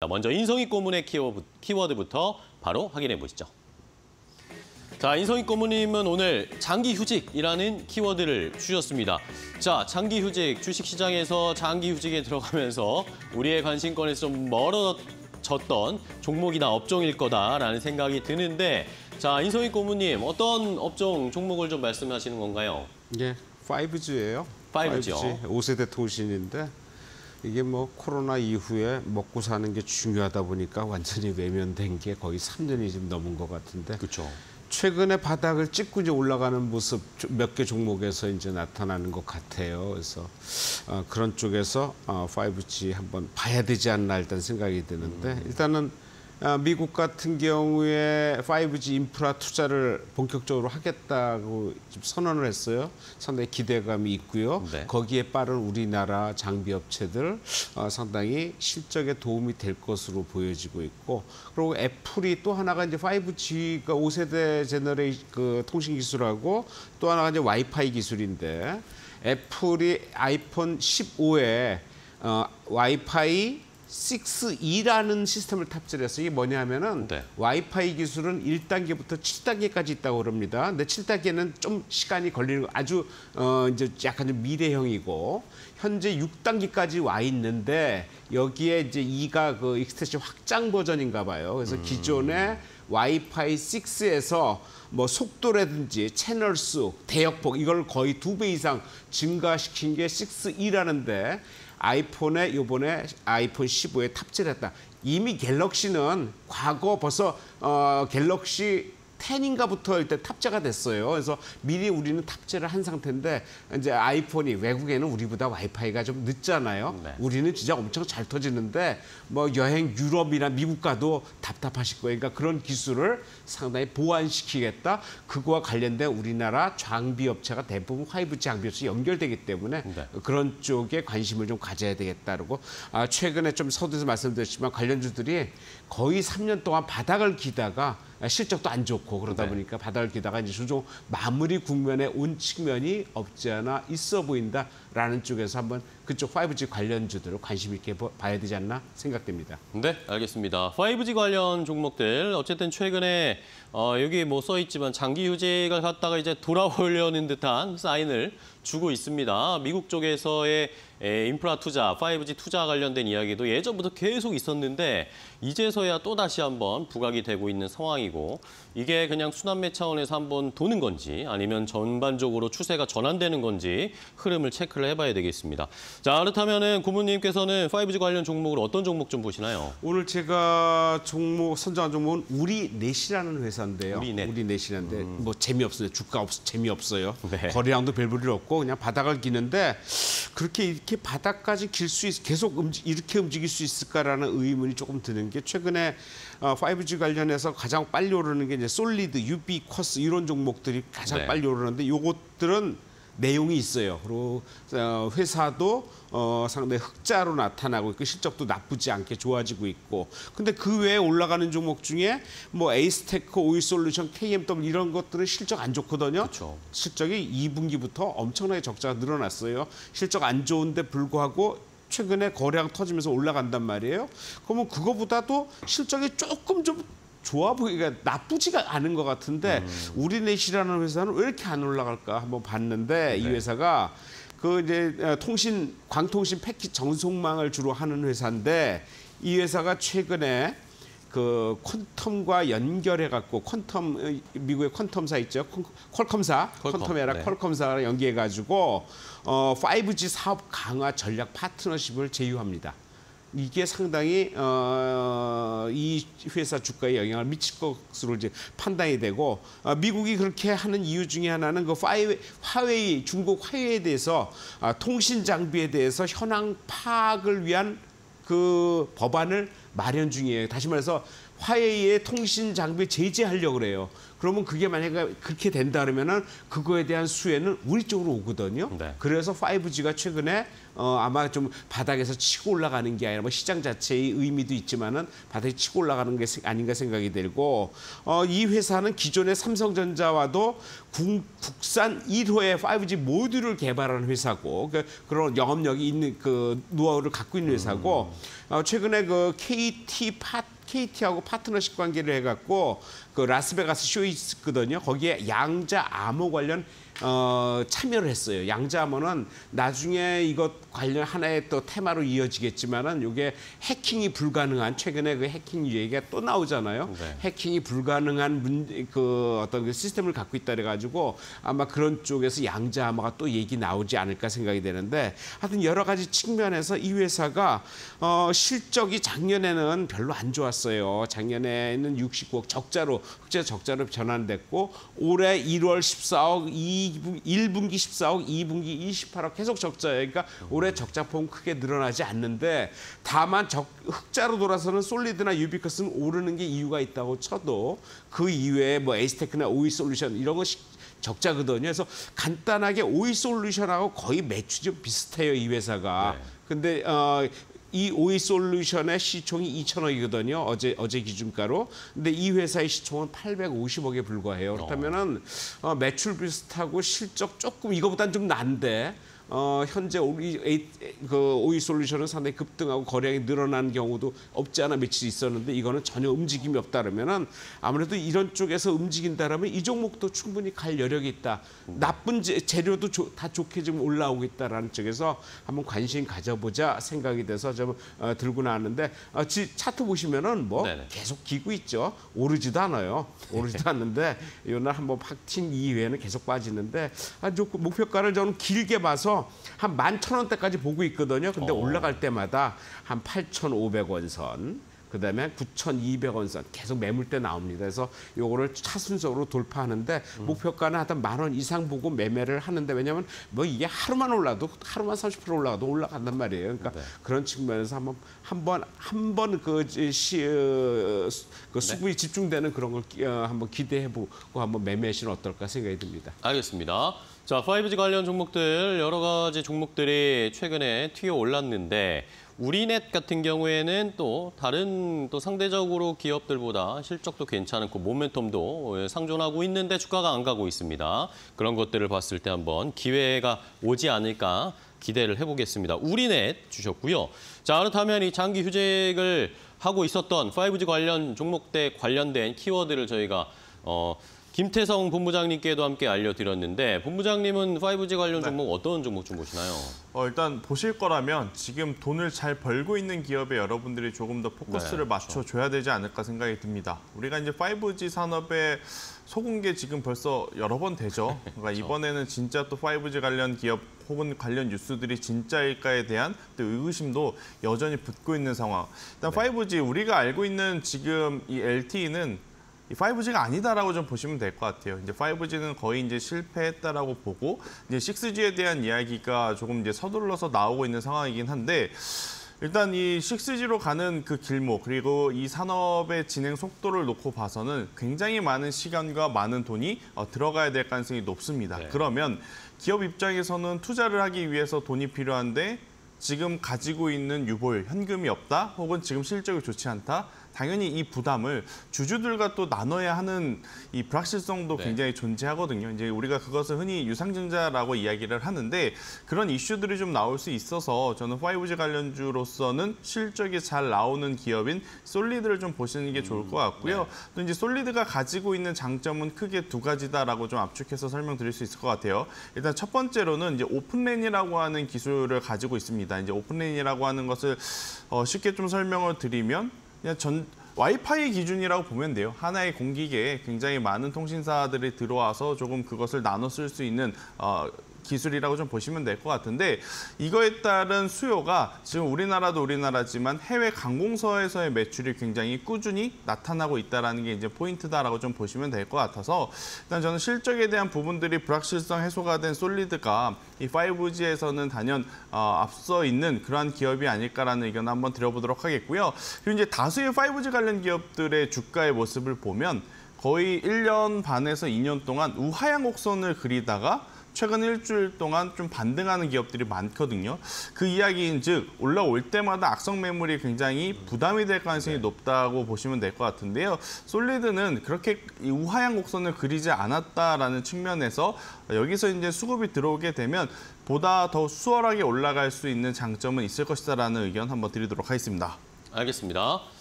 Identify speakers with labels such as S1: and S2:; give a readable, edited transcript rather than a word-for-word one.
S1: 먼저 인성이 고문의 키워드부터 바로 확인해 보시죠. 자, 인성이 고문님은 오늘 장기휴직이라는 키워드를 주셨습니다. 자, 장기휴직, 주식시장에서 장기휴직에 들어가면서 우리의 관심권에서 좀 멀어졌던 종목이나 업종일 거다라는 생각이 드는데, 자, 인성이 고문님, 어떤 업종, 종목을 좀 말씀하시는 건가요?
S2: 예, 5G예요. 5G 5세대 통신인데 이게 뭐 코로나 이후에 먹고 사는 게 중요하다 보니까 완전히 외면된 게 거의 3년이 지금 넘은 것 같은데.
S1: 그렇죠.
S2: 최근에 바닥을 찍고 이제 올라가는 모습 몇 개 종목에서 이제 나타나는 것 같아요. 그래서 그런 쪽에서 5G 한번 봐야 되지 않나 일단 생각이 드는데 일단은 미국 같은 경우에 5G 인프라 투자를 본격적으로 하겠다고 좀 선언을 했어요. 상당히 기대감이 있고요.
S1: 네.
S2: 거기에 빠른 우리나라 장비 업체들 상당히 실적에 도움이 될 것으로 보여지고 있고, 그리고 애플이 또 하나가 이제 5G가 5세대 제너레이 그 통신 기술하고 또 하나가 이제 와이파이 기술인데, 애플이 아이폰 15에 와이파이 6E라는 시스템을 탑재를 했어요. 이게 뭐냐면은
S1: 네.
S2: 와이파이 기술은 1단계부터 7단계까지 있다고 그럽니다. 근데 7단계는 좀 시간이 걸리는 아주 이제 약간 좀 미래형이고, 현재 6단계까지 와 있는데 여기에 이제 2가 그 익스텐션 확장 버전인가 봐요. 그래서 기존의 와이파이 6에서 뭐 속도라든지 채널 수, 대역폭 이걸 거의 2배 이상 증가시킨 게 6E라는데 아이폰에 요번에 아이폰 15에 탑재를 했다. 이미 갤럭시는 과거 벌써 갤럭시 10인가부터 일단 탑재가 됐어요. 그래서 미리 우리는 탑재를 한 상태인데 이제 아이폰이 외국에는 우리보다 와이파이가 좀 늦잖아요.
S1: 네.
S2: 우리는 진짜 엄청 잘 터지는데 뭐 여행 유럽이나 미국 가도 답답하실 거예요. 그러니까 그런 기술을 상당히 보완시키겠다. 그거와 관련된 우리나라 장비 업체가 대부분 5G 장비 업체 연결되기 때문에
S1: 네.
S2: 그런 쪽에 관심을 좀 가져야 되겠다고. 최근에 좀 서두에서 말씀드렸지만 관련주들이 거의 3년 동안 바닥을 기다가 실적도 안 좋고 그러다
S1: 네.
S2: 보니까 바닥을 기다가 이제 조정 마무리 국면에 온 측면이 없지 않아 있어 보인다라는 쪽에서 한번 그쪽 5G 관련주들을 관심 있게 봐야 되지 않나 생각됩니다.
S1: 네, 알겠습니다. 5G 관련 종목들 어쨌든 최근에 여기 뭐 써 있지만 장기휴직을 갖다가 이제 돌아오려는 듯한 사인을 주고 있습니다. 미국 쪽에서의 인프라 투자, 5G 투자 관련된 이야기도 예전부터 계속 있었는데 이제서야 또다시 한번 부각이 되고 있는 상황이고, 이게 그냥 순환매 차원에서 한번 도는 건지 아니면 전반적으로 추세가 전환되는 건지 흐름을 체크를 해봐야 되겠습니다. 자, 그렇다면은 고문님께서는 5G 관련 종목을 어떤 종목 좀 보시나요?
S2: 오늘 제가 선정한 종목은 우리넷이라는 회사인데요. 우리넷이라는데 뭐 재미없어요. 주가 재미없어요.
S1: 네.
S2: 거래량도 별 볼일 없고 그냥 바닥을 기는데 이렇게 바닥까지 길 수 계속 이렇게 움직일 수 있을까라는 의문이 조금 드는 게, 최근에 5G 관련해서 가장 빨리 오르는 게 이제 솔리드, 유비쿼스 이런 종목들이 가장
S1: 네.
S2: 빨리 오르는데 요것들은 내용이 있어요. 그리고 회사도 상당히 흑자로 나타나고 있고 실적도 나쁘지 않게 좋아지고 있고, 근데 그 외에 올라가는 종목 중에 뭐 에이스테크, 오일솔루션, KMW 이런 것들은 실적 안 좋거든요.
S1: 그렇죠.
S2: 실적이 2분기부터 엄청나게 적자가 늘어났어요. 실적 안 좋은데 불구하고 최근에 거래량 터지면서 올라간단 말이에요. 그러면 그거보다도 실적이 조금 좀 좋아 보기가 나쁘지가 않은 것 같은데 우리넷이라는 회사는 왜 이렇게 안 올라갈까 한번 봤는데, 이 회사가 그 이제 광통신 패키지 전송망을 주로 하는 회사인데, 이 회사가 최근에 그 퀀텀과 연결해 갖고 미국의 퀀텀사 있죠, 퀄컴사, 퀀텀에라 퀄컴사랑 연계해 가지고 5G 사업 강화 전략 파트너십을 제휴합니다. 이게 상당히 이 회사 주가에 영향을 미칠 것으로 이제 판단이 되고, 미국이 그렇게 하는 이유 중에 하나는 그 화웨이, 중국 화웨이에 대해서 통신 장비에 대해서 현황 파악을 위한 그 법안을 마련 중이에요. 다시 말해서 화웨이의 통신 장비 제재하려고 그래요. 그러면 그게 만약에 그렇게 된다 그러면은 그거에 대한 수혜는 우리 쪽으로 오거든요.
S1: 네.
S2: 그래서 5G가 최근에 아마 좀 바닥에서 치고 올라가는 게 아니라 뭐 시장 자체의 의미도 있지만은 바닥에 치고 올라가는 게 아닌가 생각이 들고 이 회사는 기존의 삼성전자와도 국산 1호의 5G 모듈을 개발하는 회사고 그런 영업력이 있는 그 노하우를 갖고 있는 회사고 최근에 그 KT하고 파트너십 관계를 해갖고 그 라스베가스 쇼 있거든요. 거기에 양자 암호 관련 참여를 했어요. 양자 암호는 나중에 이것 관련 하나의 또 테마로 이어지겠지만은 이게 해킹이 불가능한 최근에 그 해킹 얘기가 또 나오잖아요.
S1: 네.
S2: 해킹이 불가능한 그 어떤 그 시스템을 갖고 있다 그래가지고 아마 그런 쪽에서 양자 암호가 또 얘기 나오지 않을까 생각이 되는데 하여튼 여러 가지 측면에서 이 회사가 실적이 작년에는 별로 안 좋았어요. 작년에는 69억 흑자 적자로 변환됐고 올해 1월 14억, 1분기 14억, 2분기 28억 계속 적자예요. 그러니까 올해 적자폭은 크게 늘어나지 않는데 다만 흑자로 돌아서는 솔리드나 유비커스는 오르는 게 이유가 있다고 쳐도 그 이외에 뭐 에이스테크나 오이솔루션 이런 거 적자거든요. 그래서 간단하게 오이솔루션하고 거의 매출이 좀 비슷해요. 이 회사가.
S1: 네.
S2: 근데 이 오이솔루션의 시총이 2천억이거든요. 어제 기준가로. 근데 이 회사의 시총은 850억에 불과해요. 그렇다면은 매출 비슷하고 실적 조금 이거보다는 좀 난데 현재 오이솔루션은 상당히 급등하고 거래량이 늘어난 경우도 없지 않아 며칠 있었는데 이거는 전혀 움직임이 없다 그러면은 아무래도 이런 쪽에서 움직인다라면 이 종목도 충분히 갈 여력이 있다. 나쁜 재료도 다 좋게 좀 올라오고 있다라는 쪽에서 한번 관심 가져보자 생각이 돼서 좀 들고 나왔는데 차트 보시면은 뭐
S1: 네네.
S2: 계속 기고 있죠. 오르지도 않아요. 오르지도 않는데 이날 한번 팍 튄 이후에는 계속 빠지는데 목표가를 저는 길게 봐서 한 11,000원대까지 보고 있거든요. 근데 올라갈 때마다 한 8,500원 선, 그다음에 9,200원 선 계속 매물대 나옵니다. 그래서 요거를 차순서로 돌파하는데 목표가는 하여튼 10,000원 이상 보고 매매를 하는데 왜냐하면 뭐 이게 하루만 올라도 하루만 30% 올라가도 올라간단 말이에요. 그러니까
S1: 네.
S2: 그런 측면에서 한번 수급이 집중되는 그런 걸 한번 기대해보고 한번 매매하시면 어떨까 생각이 듭니다.
S1: 알겠습니다. 자, 5G 관련 종목들 여러 가지 종목들이 최근에 튀어 올랐는데 우리넷 같은 경우에는 또 다른 또 상대적으로 기업들보다 실적도 괜찮고 모멘텀도 상존하고 있는데 주가가 안 가고 있습니다. 그런 것들을 봤을 때 한번 기회가 오지 않을까 기대를 해보겠습니다. 우리넷 주셨고요. 자, 그렇다면 이 장기 휴직을 하고 있었던 5G 관련 종목대 관련된 키워드를 저희가 김태성 본부장님께도 함께 알려드렸는데 본부장님은 5G 관련 종목 어떤 종목 좀 보시나요?
S3: 일단 보실 거라면 지금 돈을 잘 벌고 있는 기업에 여러분들이 조금 더 포커스를 맞춰줘야 되지 않을까 생각이 듭니다. 우리가 이제 5G 산업에 속은 게 지금 벌써 여러 번 되죠. 그러니까 이번에는 진짜 또 5G 관련 기업 혹은 관련 뉴스들이 진짜일까에 대한 또 의구심도 여전히 붙고 있는 상황. 일단 5G 우리가 알고 있는 지금 이 LTE는 이 5G가 아니다라고 좀 보시면 될 것 같아요. 이제 5G는 거의 이제 실패했다라고 보고 이제 6G에 대한 이야기가 조금 이제 서둘러서 나오고 있는 상황이긴 한데 일단 이 6G로 가는 그 길목 그리고 이 산업의 진행 속도를 놓고 봐서는 굉장히 많은 시간과 많은 돈이 들어가야 될 가능성이 높습니다.
S1: 네.
S3: 그러면 기업 입장에서는 투자를 하기 위해서 돈이 필요한데 지금 가지고 있는 유보율, 현금이 없다 혹은 지금 실적이 좋지 않다. 당연히 이 부담을 주주들과 또 나눠야 하는 이 불확실성도 굉장히 존재하거든요. 이제 우리가 그것을 흔히 유상증자라고 이야기를 하는데 그런 이슈들이 좀 나올 수 있어서 저는 5G 관련주로서는 실적이 잘 나오는 기업인 솔리드를 좀 보시는 게 좋을 것 같고요. 또 이제 솔리드가 가지고 있는 장점은 크게 두 가지다라고 좀 압축해서 설명드릴 수 있을 것 같아요. 일단 첫 번째로는 이제 오픈랜이라고 하는 기술을 가지고 있습니다. 이제 오픈랜이라고 하는 것을 쉽게 좀 설명을 드리면 그냥 와이파이 기준이라고 보면 돼요. 하나의 공기계에 굉장히 많은 통신사들이 들어와서 조금 그것을 나눠 쓸 수 있는 기술이라고 좀 보시면 될 것 같은데 이거에 따른 수요가 지금 우리나라도 우리나라지만 해외 관공서에서의 매출이 굉장히 꾸준히 나타나고 있다는 게 이제 포인트다라고 좀 보시면 될 것 같아서 일단 저는 실적에 대한 부분들이 불확실성 해소가 된 솔리드가 이 5G에서는 단연 앞서 있는 그러한 기업이 아닐까라는 의견을 한번 드려보도록 하겠고요. 그리고 이제 다수의 5G 관련 기업들의 주가의 모습을 보면 거의 1년 반에서 2년 동안 우하향 곡선을 그리다가 최근 일주일 동안 좀 반등하는 기업들이 많거든요. 그 이야기인즉 올라올 때마다 악성 매물이 굉장히 부담이 될 가능성이 높다고 보시면 될 것 같은데요. 솔리드는 그렇게 이 우하향 곡선을 그리지 않았다라는 측면에서 여기서 이제 수급이 들어오게 되면 보다 더 수월하게 올라갈 수 있는 장점은 있을 것이다라는 의견 한번 드리도록 하겠습니다.
S1: 알겠습니다.